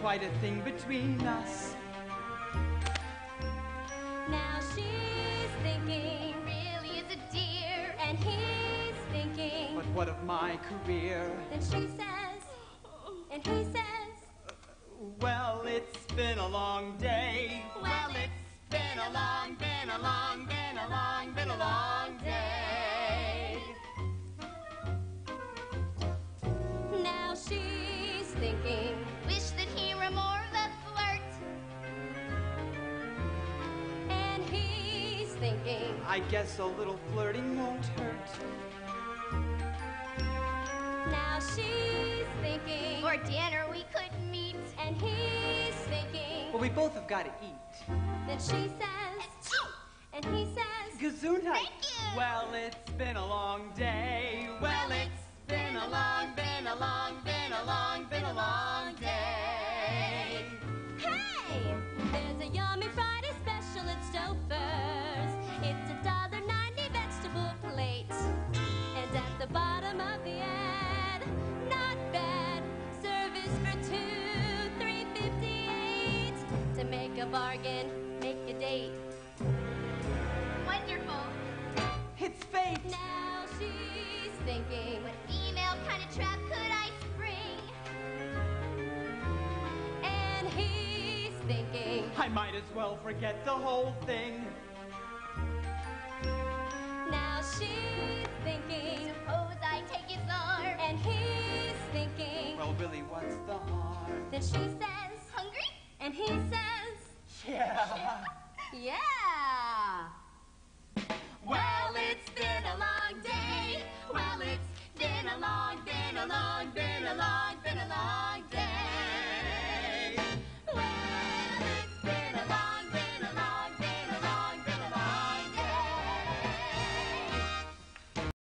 quite a thing between us. Now she's thinking, Really is a dear. and he's thinking. But what of my career? Then she says, and he says, Well, it's been a long day. Well, it's been a long, been a long, been a long, been a long day. now she's thinking, Wish that he were more of a flirt. and he's thinking. I guess a little flirting won't hurt. Now she's thinking, For dinner we could meet. and he's thinking. Well, we both have got to eat. Then she says, and he says, Gesundheit. Thank you. Well, it's been a long day. Well, it's been a long, been a long, been a long, been a long day. hey, there's a yummy Friday special at Stouffer's. It's $1.90 vegetable plate. And at the bottom of the ad, not bad, service for two, $3.58. To make a bargain, make a date. Wonderful. It's fate. Now she's thinking, What female kind of trap could I spring? and he's thinking. I might as well forget the whole thing. Now she's thinking, Suppose I take his arm. and he's thinking. Well, really, what's the harm? Then she says, Hungry? and he says, Yeah. yeah. Well, it's been a long day. Well, it's been a long, been a long, been a long, been a long day.